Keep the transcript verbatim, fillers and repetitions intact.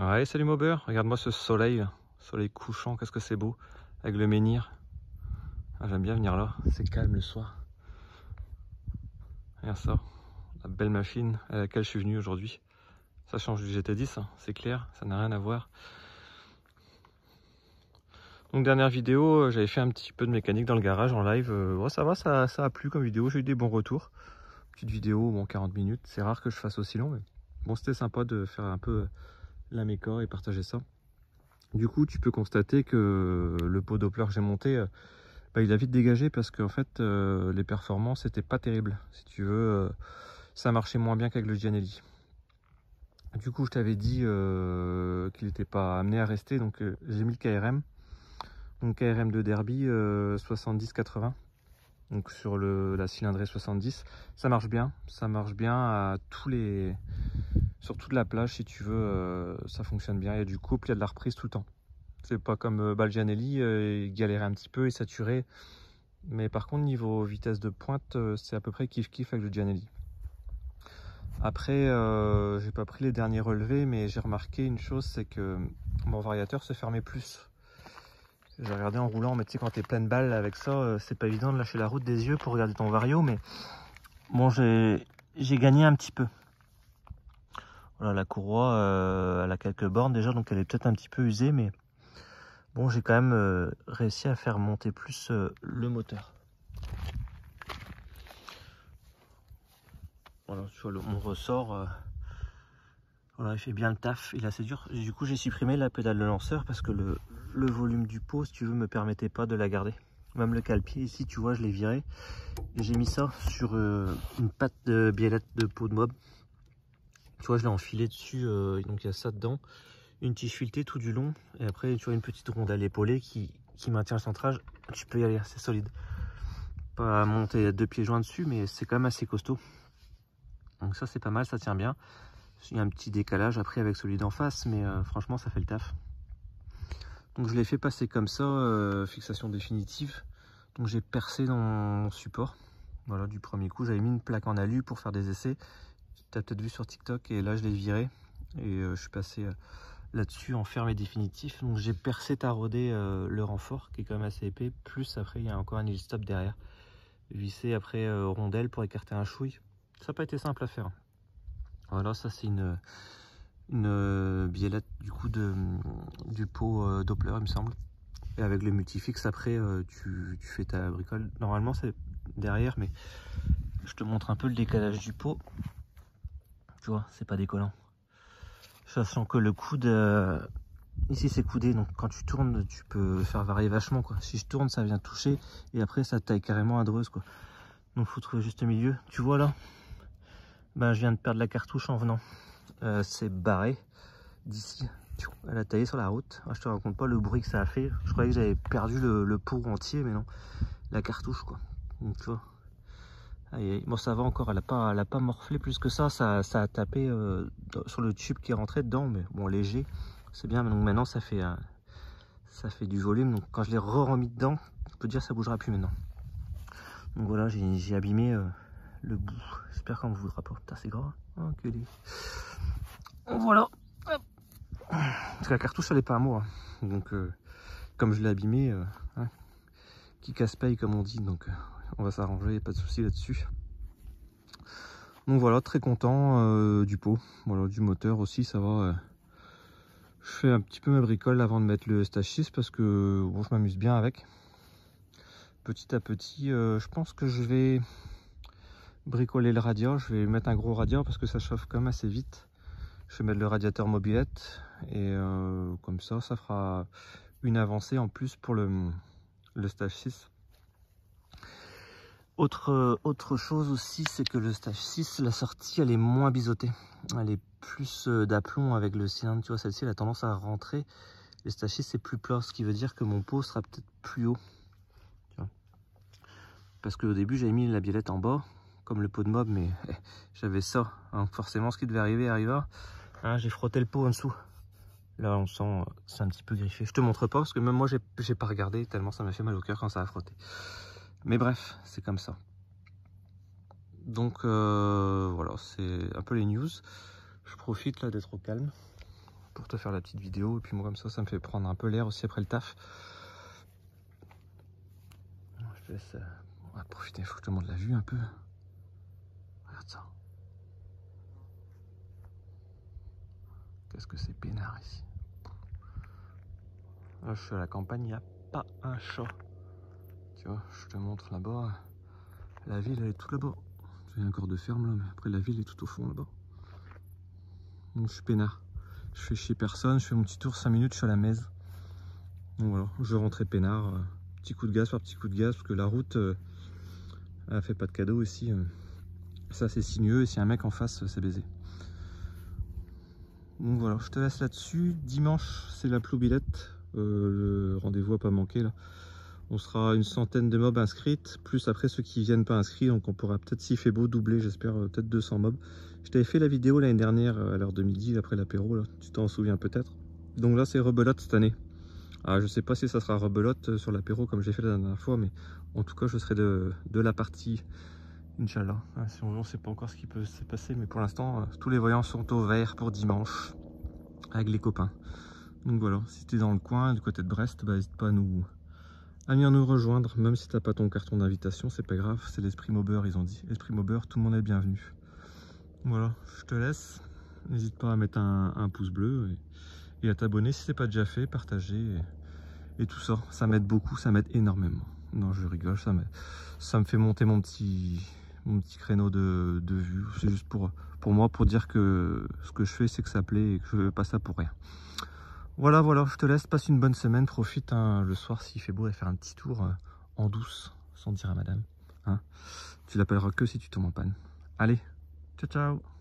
Ouais, salut Mauber, regarde-moi ce soleil, là. Soleil couchant, qu'est-ce que c'est beau, avec le menhir. Ah, j'aime bien venir là, c'est calme le soir. Regarde ça, la belle machine à laquelle je suis venu aujourd'hui. Ça change du G T dix, hein, c'est clair, ça n'a rien à voir. Donc dernière vidéo, j'avais fait un petit peu de mécanique dans le garage en live. Euh, ouais, ça va, ça, ça a plu comme vidéo, j'ai eu des bons retours. Petite vidéo, bon quarante minutes, c'est rare que je fasse aussi long, mais bon c'était sympa de faire un peu la mécor et partager ça. Du coup, tu peux constater que le pot Doppler que j'ai monté, bah, il a vite dégagé parce qu'en fait, euh, les performances n'étaient pas terribles. Si tu veux, euh, ça marchait moins bien qu'avec le Gianelli. Du coup, je t'avais dit euh, qu'il n'était pas amené à rester, donc euh, j'ai mis le K R M. Donc K R M de Derby euh, soixante-dix quatre-vingts. Donc sur le, la cylindrée soixante-dix, ça marche bien. Ça marche bien à tous les... Sur toute la plage, si tu veux, euh, ça fonctionne bien. Il y a du couple, il y a de la reprise tout le temps. C'est pas comme euh, bah, le Gianelli, euh, il galérait un petit peu, il saturait. Mais par contre, niveau vitesse de pointe, euh, c'est à peu près kiff-kiff avec le Gianelli. Après, euh, j'ai pas pris les derniers relevés, mais j'ai remarqué une chose, c'est que mon variateur se fermait plus. J'ai regardé en roulant, mais tu sais, quand t'es pleine balle avec ça, euh, c'est pas évident de lâcher la route des yeux pour regarder ton vario, mais bon, j'ai gagné un petit peu. Voilà, la courroie, euh, elle a quelques bornes déjà, donc elle est peut-être un petit peu usée, mais bon, j'ai quand même euh, réussi à faire monter plus euh, le moteur. Voilà, tu vois, le, mon ressort, euh, voilà, il fait bien le taf, il est assez dur. Du coup, j'ai supprimé la pédale de lanceur parce que le, le volume du pot, si tu veux, me permettait pas de la garder. Même le cale-pied, ici, tu vois, je l'ai viré. Et j'ai mis ça sur euh, une patte de biellette de pot de mob. Tu vois, je l'ai enfilé dessus, euh, donc il y a ça dedans. Une tige filetée tout du long. Et après, tu vois, une petite rondelle épaulée qui, qui maintient le centrage. Tu peux y aller, c'est solide. Pas monter deux pieds joints dessus, mais c'est quand même assez costaud. Donc ça, c'est pas mal, ça tient bien. Il y a un petit décalage après avec celui d'en face, mais euh, franchement, ça fait le taf. Donc je l'ai fait passer comme ça, euh, fixation définitive. Donc j'ai percé dans mon support. Voilà, du premier coup, j'avais mis une plaque en alu pour faire des essais. Tu as peut-être vu sur TikTok, et là je l'ai viré. Et euh, je suis passé euh, là-dessus en ferme et définitif. Donc j'ai percé taraudé euh, le renfort, qui est quand même assez épais. Plus après, il y a encore un hélice-stop derrière. Vissé après euh, rondelle pour écarter un chouille. Ça n'a pas été simple à faire. Voilà, ça c'est une... une euh, biellette du coup de, du pot euh, Doppler, il me semble. Et avec le multifix, après, euh, tu, tu fais ta bricole. Normalement, c'est derrière, mais je te montre un peu le décalage du pot. Tu vois, c'est pas décollant. Sachant que le coude, euh, ici c'est coudé, donc quand tu tournes, tu peux faire varier vachement, quoi. Si je tourne, ça vient toucher, et après, ça taille carrément à dreuse, quoi. Donc, faut trouver juste milieu. Tu vois là, ben, je viens de perdre la cartouche en venant. Euh, c'est barré d'ici. Elle a taillé sur la route. Ah, je te raconte pas le bruit que ça a fait. Je croyais que j'avais perdu le, le pot entier, mais non. La cartouche, quoi. Donc, tu vois. Aïe, bon, ça va encore. Elle a pas, elle a pas morflé plus que ça. Ça, ça a tapé euh, sur le tube qui est rentré dedans, mais bon, léger. C'est bien. Donc maintenant, ça fait, euh, ça fait du volume. Donc quand je l'ai re-remis dedans, je peux dire que ça bougera plus maintenant. Donc voilà, j'ai abîmé euh, le bout. J'espère qu'on ne voudra pas. Putain, c'est gras. Oh, que des... Voilà. Parce que la cartouche, elle n'est pas à moi. Donc, euh, comme je l'ai abîmé, euh, hein, qui casse-paye, comme on dit. Donc, euh, on va s'arranger, pas de souci là-dessus. Donc voilà, très content euh, du pot. Voilà, du moteur aussi, ça va. Euh, je fais un petit peu ma bricole avant de mettre le stage six parce que bon, je m'amuse bien avec. Petit à petit, euh, je pense que je vais bricoler le radiateur. Je vais mettre un gros radiateur parce que ça chauffe quand même assez vite. Je vais mettre le radiateur mobilette et euh, comme ça, ça fera une avancée en plus pour le, le stage six. Autre, autre chose aussi, c'est que le stage six, la sortie, elle est moins biseautée. Elle est plus d'aplomb avec le cylindre. Tu vois, celle-ci, elle a tendance à rentrer. Le stage six, c'est plus plat, ce qui veut dire que mon pot sera peut-être plus haut. Tu vois. Parce qu'au début, j'avais mis la biellette en bas, comme le pot de mob, mais eh, j'avais ça. Hein. Forcément, ce qui devait arriver arriva. Hein, j'ai frotté le pot en dessous. Là, on sent, c'est un petit peu griffé. Je te montre pas, parce que même moi, j'ai pas regardé, tellement ça m'a fait mal au cœur quand ça a frotté. Mais bref, c'est comme ça. Donc euh, voilà, c'est un peu les news. Je profite là d'être au calme. pour te faire la petite vidéo. Et puis moi comme ça, ça me fait prendre un peu l'air aussi après le taf. Je te laisse, on va profiter, il faut que je te montre la vue un peu. Regarde ça. Qu'est-ce que c'est peinard ici. Là, je suis à la campagne, il n'y a pas un chat. Tu vois, je te montre là-bas. La ville, elle est tout là-bas. Il y a encore de ferme là, mais après la ville est tout au fond là-bas. Donc je suis peinard. Je fais chier personne, je fais mon petit tour cinq minutes, je suis à la Mèze. Donc voilà, je rentrais peinard. Petit coup de gaz par petit coup de gaz, parce que la route, euh, elle fait pas de cadeau ici. Euh. Ça c'est sinueux, et si y a un mec en face, c'est baisé. Donc voilà, je te laisse là-dessus. Dimanche, c'est la ploubilette. Euh, le rendez-vous à pas manquer là. On sera une centaine de mobs inscrites, plus après ceux qui viennent pas inscrits, donc on pourra peut-être, s'il fait beau, doubler, j'espère, euh, peut-être deux cents mobs. Je t'avais fait la vidéo l'année dernière à l'heure de midi, après l'apéro, là, tu t'en souviens peut-être. Donc là c'est rebelote cette année. Ah, je sais pas si ça sera rebelote sur l'apéro comme j'ai fait la dernière fois, mais en tout cas je serai de, de la partie, Inch'Allah. Ah, si on ne sait pas encore ce qui peut se passer, mais pour l'instant, euh, tous les voyants sont au vert pour dimanche, avec les copains. Donc voilà, si tu es dans le coin, du côté de Brest, bah, n'hésite pas à nous... à venir nous rejoindre, même si t'as pas ton carton d'invitation, c'est pas grave, c'est l'esprit mobeur, ils ont dit. Esprit mobeur, tout le monde est bienvenu. Voilà, je te laisse. N'hésite pas à mettre un, un pouce bleu et, et à t'abonner si c'est pas déjà fait, partager et, et tout ça. Ça m'aide beaucoup, ça m'aide énormément. Non, je rigole, ça, ça me fait monter mon petit, mon petit créneau de, de vues. C'est juste pour, pour moi, pour dire que ce que je fais, c'est que ça plaît et que je fais pas ça pour rien. Voilà, voilà, je te laisse, passe une bonne semaine, profite hein, le soir s'il fait beau et faire un petit tour euh, en douce, sans dire à madame. Hein. Tu l'appelleras que si tu tombes en panne. Allez, ciao ciao.